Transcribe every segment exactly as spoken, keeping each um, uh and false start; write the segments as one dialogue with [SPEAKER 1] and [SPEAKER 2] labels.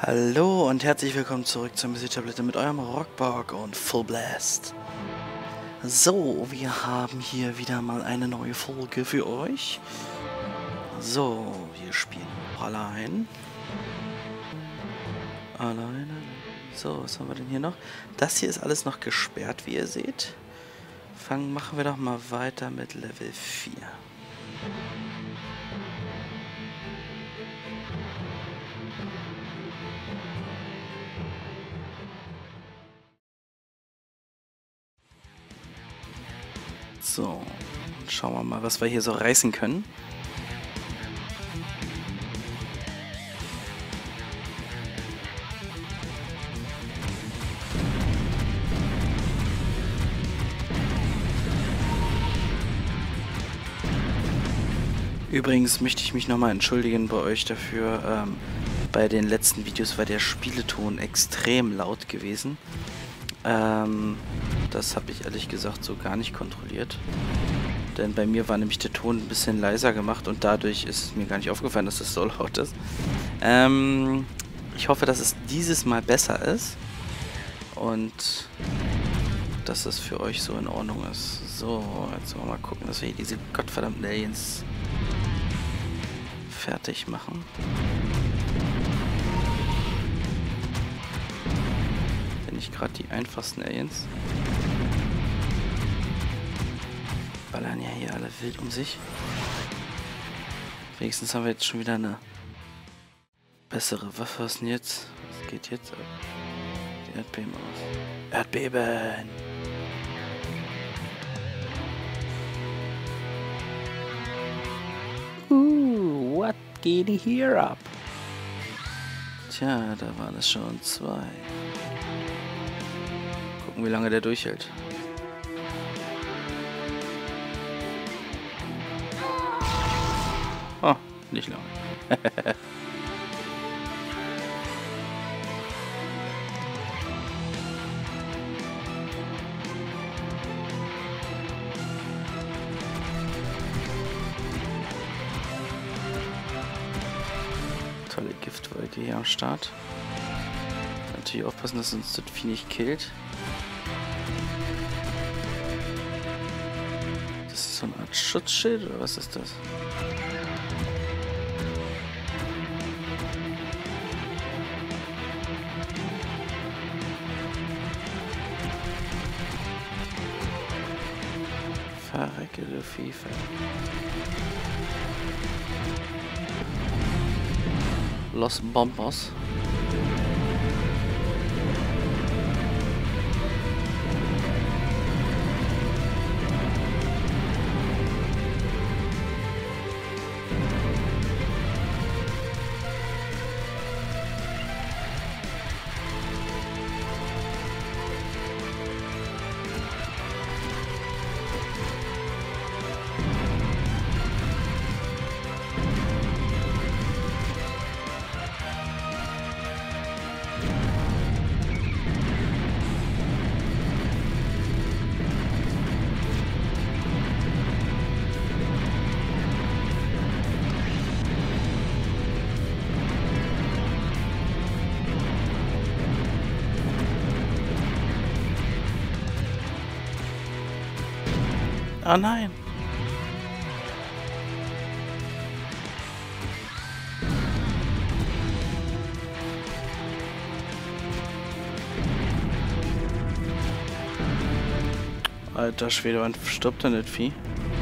[SPEAKER 1] Hallo und herzlich willkommen zurück zur Music-Tablette mit eurem Rockborg und Full Blast. So, wir haben hier wieder mal eine neue Folge für euch. So, wir spielen allein. Alleine. So, was haben wir denn hier noch? Das hier ist alles noch gesperrt, wie ihr seht. Fangen, machen wir doch mal weiter mit Level vier. So, schauen wir mal, was wir hier so reißen können. Übrigens möchte ich mich nochmal entschuldigen bei euch dafür. Ähm, bei den letzten Videos war der Spieleton extrem laut gewesen. Ähm, das habe ich ehrlich gesagt so gar nicht kontrolliert. Denn bei mir war nämlich der Ton ein bisschen leiser gemacht und dadurch ist es mir gar nicht aufgefallen, dass es so laut ist. Ähm, ich hoffe, dass es dieses Mal besser ist. Und dass es für euch so in Ordnung ist. So, jetzt wollen wir mal gucken, dass wir hier diese gottverdammten Aliens fertig machen. Nicht gerade die einfachsten Aliens. Ballern ja hier alle wild um sich. Wenigstens haben wir jetzt schon wieder eine bessere Waffe. Was denn jetzt? Was geht jetzt ab? Die Erdbeben aus. Erdbeben! Uh, what geht hier ab? Tja, da waren es schon zwei. Gucken, wie lange der durchhält. Oh, nicht lange. Tolle Giftwolke hier am Start. Natürlich aufpassen, dass uns das Vieh nicht killt. Das ist so eine Art Schutzschild oder was ist das? Verrecke, du Viefer. Los Bombos. Oh nein! Alter Schwede, wann stirbt denn das Vieh?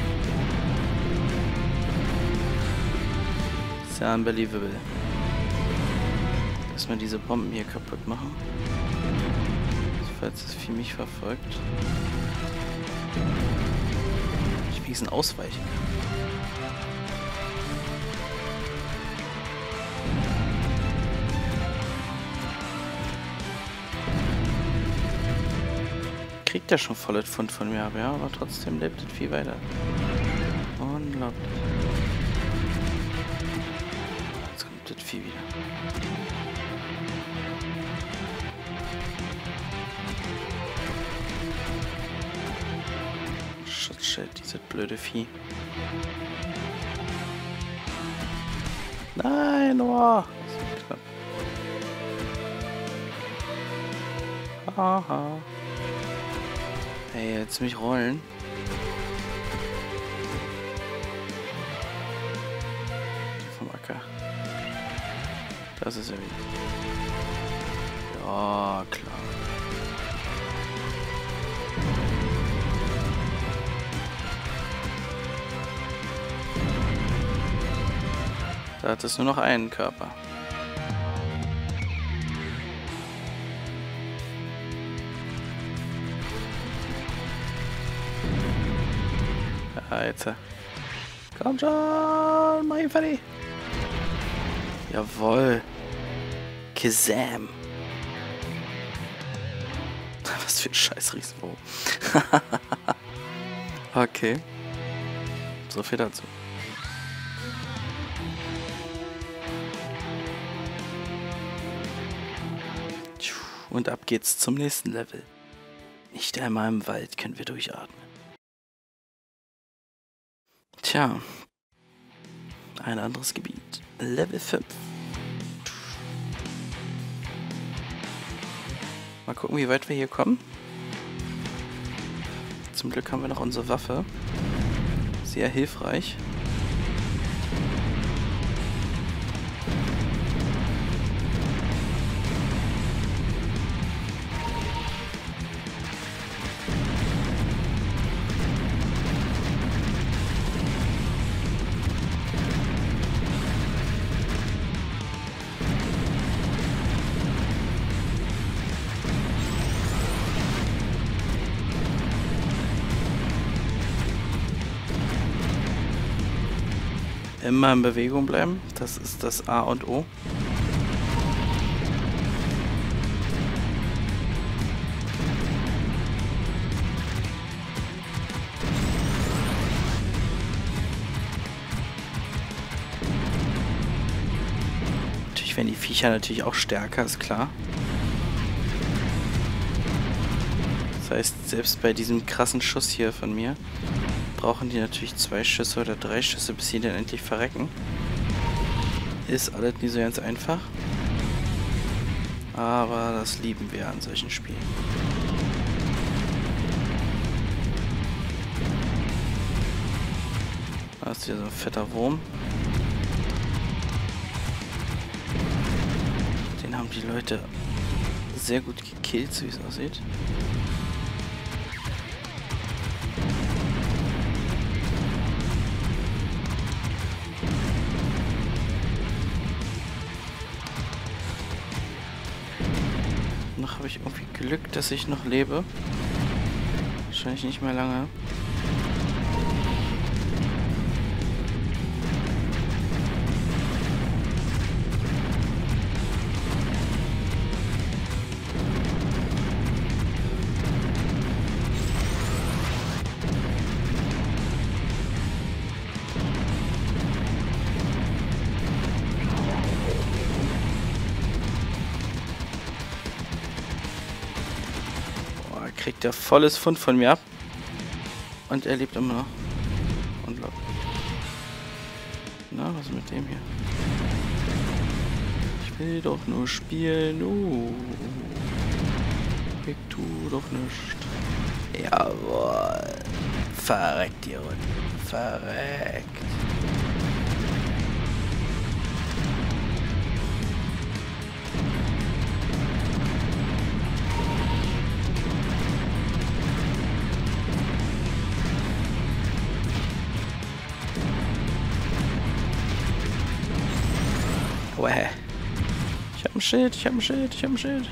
[SPEAKER 1] Ist ja unbelievable. Erstmal diese Bomben hier kaputt machen. Falls das Vieh mich verfolgt. Ein ausweichen kann. Kriegt er schon volles Pfund von mir ab, ja, aber trotzdem lebt es viel weiter. Unglaublich. Jetzt kommt das Vieh wieder. Schutzschild, dieses blöde Vieh. Nein, oh. Haha. Hey, jetzt mich rollen. Vom Acker. Das ist er wieder. Ja, klar. Da hat es nur noch einen Körper. Ja, jetzt. Komm schon, mach ihn fertig. Jawohl. Kazam. Was für ein scheiß Riesenwurm. Okay. So viel dazu. Und ab geht's zum nächsten Level. Nicht einmal im Wald können wir durchatmen. Tja. Ein anderes Gebiet. Level fünf. Mal gucken, wie weit wir hier kommen. Zum Glück haben wir noch unsere Waffe. Sehr hilfreich. Immer in Bewegung bleiben, das ist das A und O. Natürlich werden die Viecher natürlich auch stärker, ist klar. Das heißt, selbst bei diesem krassen Schuss hier von mir brauchen die natürlich zwei Schüsse oder drei Schüsse, bis sie dann endlich verrecken. Ist alles nicht so ganz einfach. Aber das lieben wir an solchen Spielen. Da ist hier so ein fetter Wurm. Den haben die Leute sehr gut gekillt, so wie es aussieht. Noch habe ich irgendwie Glück, dass ich noch lebe. Wahrscheinlich nicht mehr lange. Kriegt er volles Pfund von mir ab. Und er lebt immer noch. Unglaublich. Na, was ist mit dem hier? Ich will doch nur spielen. Uh. Ich tu doch nichts. Jawohl. Verreckt ihr unten. Verreckt. Ich hab ein Schild, ich hab ein Schild, ich hab ein Schild.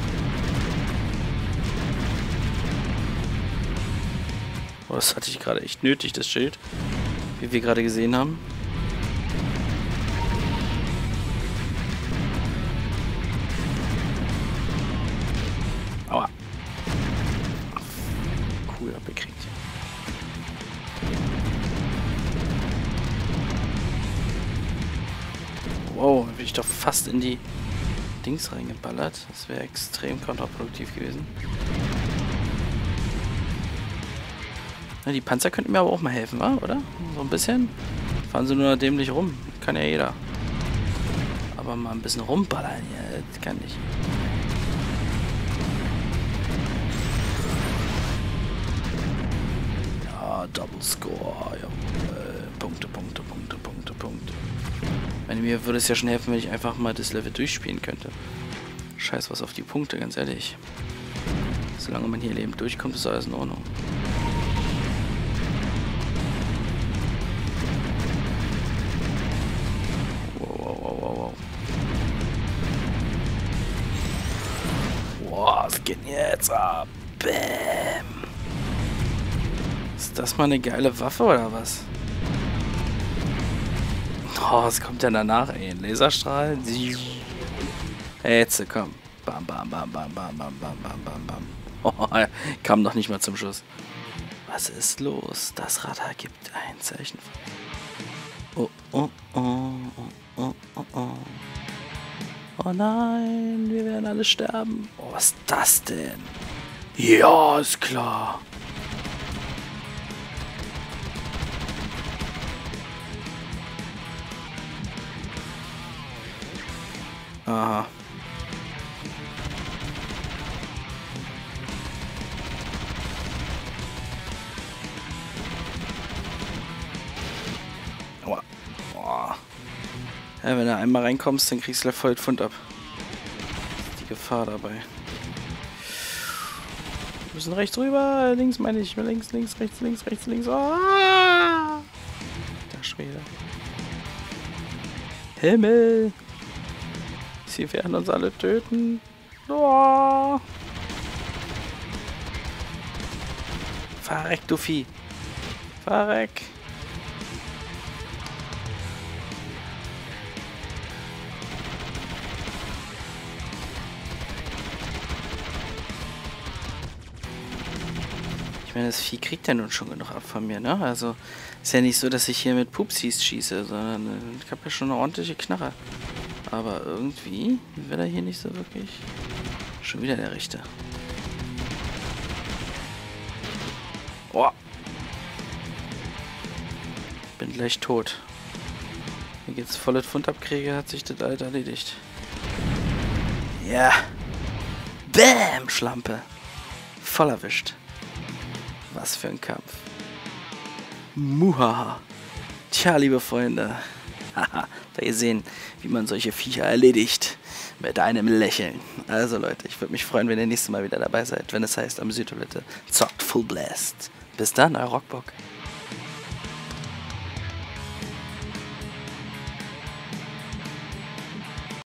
[SPEAKER 1] Oh, das hatte ich gerade echt nötig, das Schild. Wie wir gerade gesehen haben. Aua. Cool abgekriegt. Wow, bin ich doch fast in die Dings reingeballert. Das wäre extrem kontraproduktiv gewesen. Na, die Panzer könnten mir aber auch mal helfen, wa? Oder? So ein bisschen. Fahren sie nur dämlich rum. Kann ja jeder. Aber mal ein bisschen rumballern, ja, das kann ich. Double Score. Jawohl. Punkte, Punkte, Punkte, Punkte, Punkte. Ich meine, mir würde es ja schon helfen, wenn ich einfach mal das Level durchspielen könnte. Scheiß was auf die Punkte, ganz ehrlich. Solange man hier lebend durchkommt, ist alles in Ordnung. Wow, wow, wow, wow, wow. Wow, was geht denn jetzt ab? Bäm. Ist das mal eine geile Waffe oder was? Oh, was kommt denn danach, ey? Ein Laserstrahl? Hey, jetzt komm. Bam, bam, bam, bam, bam, bam, bam, bam, bam, bam. Oh, kam noch nicht mal zum Schuss. Was ist los? Das Radar gibt ein Zeichen. Oh, oh, oh, oh, oh, oh, oh. Oh nein, wir werden alle sterben. Oh, was ist das denn? Ja, ist klar. Aha. Aua. Boah. Ja, wenn du einmal reinkommst, dann kriegst du voll den Pfund ab. Das ist die Gefahr dabei. Wir müssen rechts rüber. Links meine ich. Links, links, rechts, links, rechts, links. Oh! Der Schwede. Himmel! Sie werden uns alle töten. Oh. Verreck, du Vieh. Verreck. Ich meine, das Vieh kriegt ja nun schon genug ab von mir, ne? Also, ist ja nicht so, dass ich hier mit Pupsis schieße, sondern ich habe ja schon eine ordentliche Knarre. Aber irgendwie will er hier nicht so wirklich. Schon wieder der Richter. Oh. Bin gleich tot. Wenn ich jetzt volles Pfund abkriege, hat sich das alles erledigt. Ja. Bäm, Schlampe. Voll erwischt. Was für ein Kampf. Muhaha. Tja, liebe Freunde. Haha, da ihr sehen, wie man solche Viecher erledigt. Mit einem Lächeln. Also Leute, ich würde mich freuen, wenn ihr nächstes Mal wieder dabei seid, wenn es heißt, Amüsiertoilette zockt Full Blast. Bis dann, euer Rockbock.